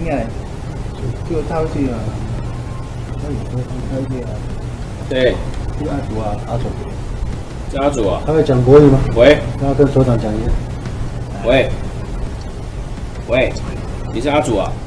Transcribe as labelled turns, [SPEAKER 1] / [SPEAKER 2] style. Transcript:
[SPEAKER 1] 来，就他会去啊。他有去啊。
[SPEAKER 2] 对。
[SPEAKER 1] 是阿祖啊，阿祖。
[SPEAKER 2] 是阿祖啊。
[SPEAKER 3] 他会讲国语吗？
[SPEAKER 2] 喂。
[SPEAKER 3] 他要跟所长讲一下。
[SPEAKER 2] 喂。喂，你是阿祖啊？